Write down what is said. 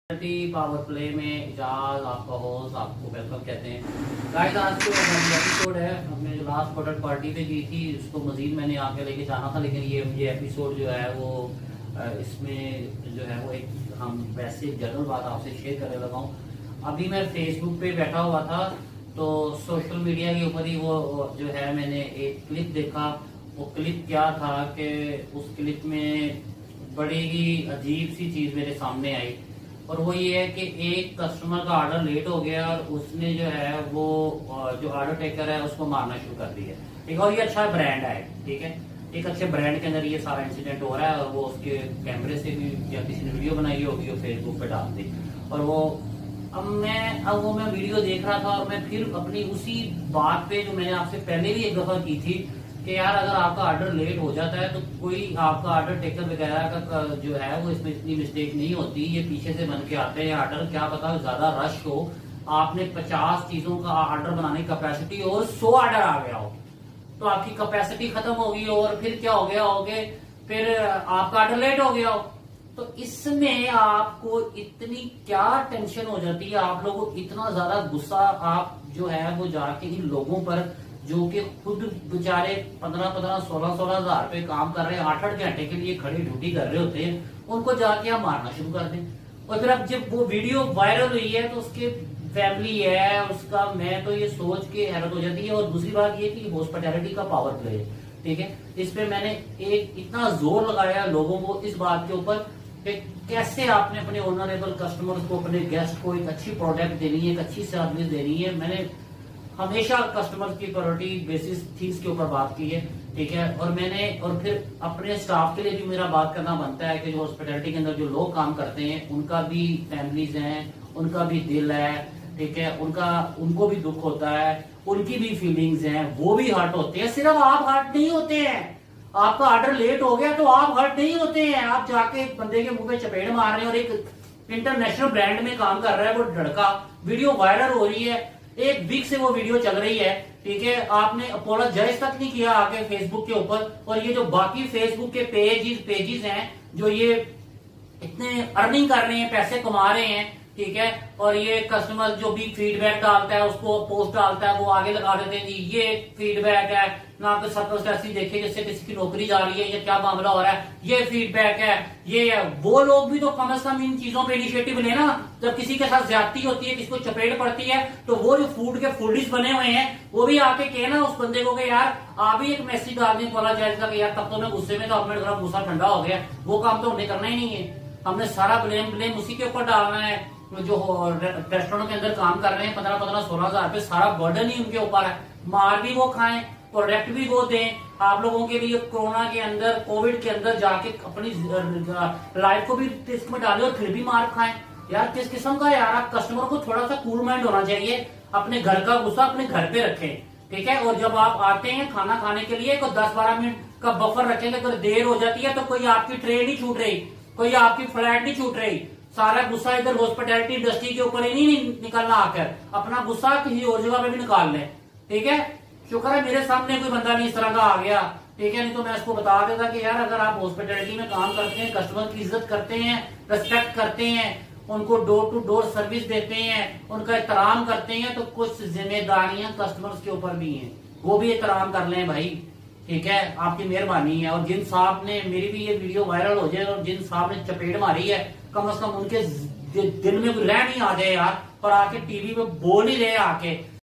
Power play में इजाज आपका host आपको वेलकम कहते हैं। गाइस आज जो एपिसोड है हमने जो लास्ट प्रोडक्ट पार्टी पे की थी उसको मजीद मैंने आगे लेके जाना था, लेकिन ये एपिसोड जो है वो इसमें जो है वो एक हम वैसे जनरल बात आपसे शेयर करने लगा हूँ। अभी मैं फेसबुक पे बैठा हुआ था तो सोशल मीडिया के ऊपर ही वो जो है मैंने एक क्लिप देखा। वो क्लिप क्या था कि उस क्लिप में बड़ी ही अजीब सी चीज मेरे सामने आई और वो ये है कि एक कस्टमर का ऑर्डर लेट हो गया और उसने जो है वो जो ऑर्डर टेकर है उसको मारना शुरू कर दिया। ठीक है, और ये अच्छा ब्रांड है, ठीक है, एक अच्छे ब्रांड के अंदर ये सारा इंसिडेंट हो रहा है और वो उसके कैमरे से भी या किसी ने वीडियो बनाई होगी और फेसबुक पे डाल दी। और वो अब मैं वीडियो देख रहा था और मैं फिर अपनी उसी बात पे जो मैंने आपसे पहले भी एक दफा की थी कि यार अगर आपका ऑर्डर लेट हो जाता है तो कोई आपका ऑर्डर टेकर वगैरह का जो है वो इसमें इतनी मिस्टेक नहीं होती, ये पीछे से बन के आते हैं ऑर्डर। क्या पता ज्यादा रश हो, आपने 50 चीजों का ऑर्डर बनाने की कैपेसिटी और 100 ऑर्डर आ गया हो तो आपकी कैपेसिटी खत्म होगी और फिर क्या हो गया होगे, फिर आपका ऑर्डर लेट हो गया हो तो इसमें आपको इतनी क्या टेंशन हो जाती है, आप लोगों को इतना ज्यादा गुस्सा आप जो है वो जाके इन लोगों पर जो कि खुद बेचारे 15-16 हजार रुपए काम कर रहे हैं, 8-8 घंटे के लिए खड़ी ड्यूटी कर रहे होते हैं, उनको जाके आप मारना शुरू कर दें। और फिर अब जब वो वीडियो वायरल हुई है तो उसके फैमिली है उसका, मैं तो ये सोच के हैरत हो जाती है। और दूसरी बात ये कि हॉस्पिटैलिटी का पावर प्ले है, ठीक है, इस पे मैंने एक इतना जोर लगाया लोगों को इस बात के ऊपर कि कैसे आपने अपने ऑनरेबल कस्टमर्स को, अपने गेस्ट को एक अच्छी प्रोडक्ट देनी है, एक अच्छी सर्विस देनी है। मैंने हमेशा कस्टमर की प्रायोरिटी बेसिस थिंग्स के ऊपर बात की है, ठीक है। और फिर अपने स्टाफ के लिए भी मेरा बात करना बनता है कि जो हॉस्पिटैलिटी के अंदर जो लोग काम करते हैं उनका भी फैमिलीज हैं, उनका भी दिल है, ठीक है, उनको भी दुख होता है, उनकी भी फीलिंग्स हैं, वो भी हर्ट होते हैं। सिर्फ आप हर्ट नहीं होते हैं, आपका ऑर्डर लेट हो गया तो आप हर्ट नहीं होते हैं, आप जाके बंदे के मुंह पे चपेट मार रहे हैं और एक इंटरनेशनल ब्रांड में काम कर रहा है वो लड़का, वीडियो वायरल हो रही है, एक वीक से वो वीडियो चल रही है, ठीक है, आपने अपोलोजाइज तक नहीं किया आके फेसबुक के ऊपर। और ये जो बाकी फेसबुक के पेजेस हैं जो ये इतने अर्निंग कर रहे हैं, पैसे कमा रहे हैं, ठीक है, और ये कस्टमर जो भी फीडबैक डालता है उसको पोस्ट डालता है वो आगे लगा देते हैं जी ये फीडबैक है, ना तो सर्कस ऐसी देखे जिससे किसी की नौकरी जा रही है या क्या मामला हो रहा है, ये फीडबैक है, ये है। वो लोग भी तो कम से कम इन चीजों पे इनिशिएटिव लेना। जब किसी के साथ ज्यादती होती है, किसी को चपेट पड़ती है तो वो जो फूड के फूडिस बने हुए हैं वो भी आके कहना उस बंदे को कि यार आप ही एक मैसेज डाल दें अपोलोजाइज का कि यार तब तो मैं गुस्से में था, अब मेरा थोड़ा गुस्सा ठंडा हो गया। वो काम तो हमने करना ही नहीं है, हमने सारा ब्लेम उसी के ऊपर डालना है। जो रेस्टोरेंटों के अंदर काम कर रहे हैं 15-16 हजार रुपए, सारा बर्डन ही उनके ऊपर है। मार भी वो खाएं, प्रोडक्ट भी वो दें। आप लोगों के लिए कोरोना के अंदर, कोविड के अंदर जाके अपनी लाइफ को भी रिस्क में डालें और फिर भी मार खाएं। यार किस किस्म का यार, आप कस्टमर को थोड़ा सा कूल माइंड होना चाहिए, अपने घर का गुस्सा अपने घर पे रखें, ठीक है। और जब आप आते हैं खाना खाने के लिए तो 10-12 मिनट का बफर रखेंगे। अगर देर हो जाती है तो कोई आपकी ट्रेन नहीं छूट रही, कोई आपकी फ्लाइट नहीं छूट रही, सारा गुस्सा इधर हॉस्पिटैलिटी इंडस्ट्री के ऊपर ही नहीं निकलना, आकर अपना गुस्सा किसी और जगह पे भी निकाल लें, ठीक है। शुक्र है मेरे सामने कोई बंदा नहीं इस तरह का आ गया, ठीक है, नहीं तो मैं इसको बता देता कि यार अगर आप हॉस्पिटैलिटी में काम करते हैं, कस्टमर की इज्जत करते हैं, रिस्पेक्ट करते हैं, उनको डोर टू डोर सर्विस देते हैं, उनका एहतराम करते हैं, तो कुछ जिम्मेदारियां कस्टमर्स के ऊपर भी हैं, वो भी एहतराम कर लें भाई, ठीक है, आपकी मेहरबानी है। और जिन साहब ने, मेरी भी ये वीडियो वायरल हो जाए और जिन साहब ने चपेट मारी है, कम से कम उनके दिल में कोई रह नहीं आ जाए यार, और आके टीवी पे बोल ही रहे आके